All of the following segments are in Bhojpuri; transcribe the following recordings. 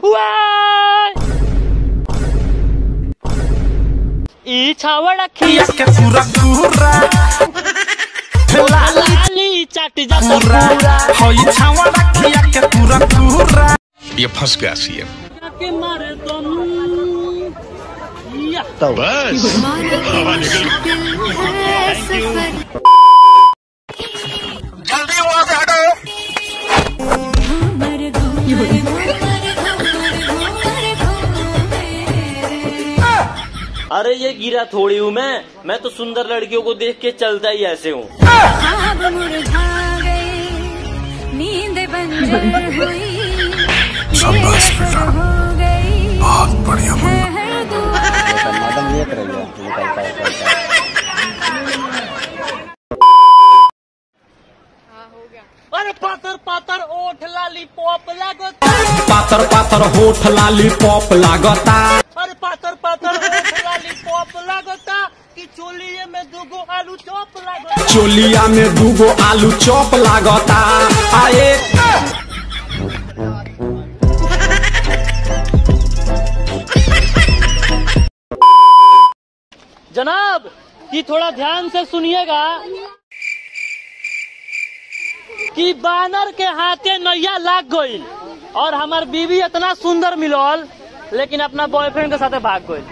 ई छावड़ा खिया के पूरा पूरा लाली चाट जा पूरा होई छावड़ा खिया के पूरा पूरा। ये फंस गया सीएम के मारे तुम या बस हवा निकल जल्दी वहां से हटो। अरे ये गिरा थोड़ी हूँ मैं तो सुंदर लड़कियों को देख के चलता ही ऐसे हूँ। बहुत बढ़िया अरे पातर पातर ओठ लाली पॉप लागता, पातर पातर होठ लाली पॉप लागता, अरे पातर पातर ओठ लाली पॉप लागता कि चोलिये में दूगो आलू चॉप लागता, चोलिया में दूगो आलू चॉप लागता। आए जनाब कि थोड़ा ध्यान से सुनिएगा कि बानर के हाथे नैया लाग गई और हमार बीवी इतना सुंदर मिलल लेकिन अपना बॉयफ्रेंड के साथे भाग गई।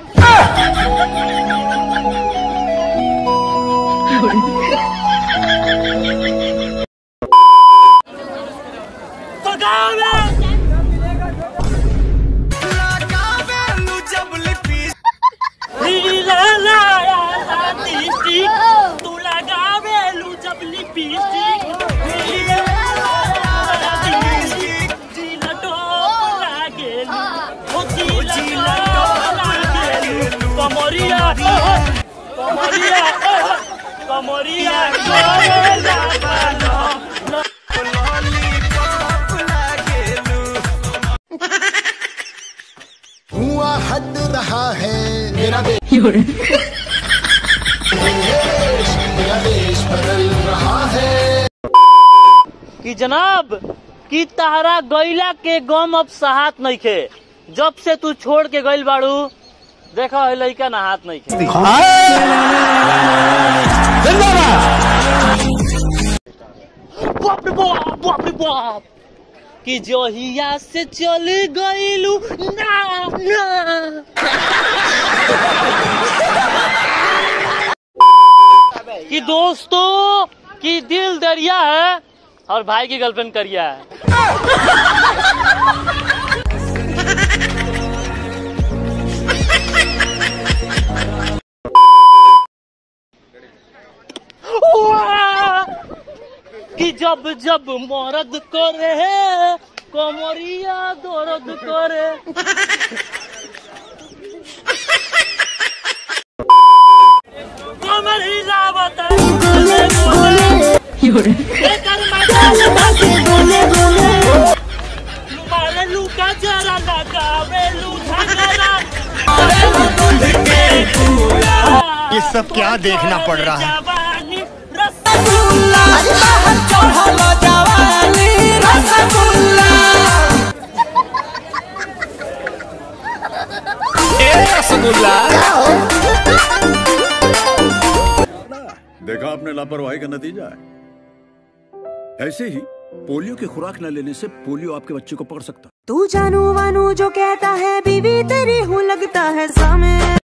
तू लगावेलू जब लिपस्टिक कमरिया कमरिया कमरिया हुआ हद रहा है मेरा देश बदल रहा है कि जनाब कि तहरा गैला के गम अब सहात नहीं खे, जब से तू छोड़ के गइल बाड़ू देखा है लइका नहात नहीं खे। बाप रे बाप बाप रे बाप कि जोहिया से चल गइलू ना ना कि दोस्तों कि दिल दरिया है और भाई की गर्लफ्रेंड करिया है। कि जब जब मर्द करे कमरिया दर्द करे। कमरिया बता लुका जरा लगावेलू झगड़ा। ये सब क्या देखना पड़ रहा है। देखा आपने लापरवाही का नतीजा है। ऐसे ही पोलियो की खुराक न लेने से पोलियो आपके बच्चे को पकड़ सकता। तू जानू वानू जो कहता है बीवी तेरी हूँ लगता है।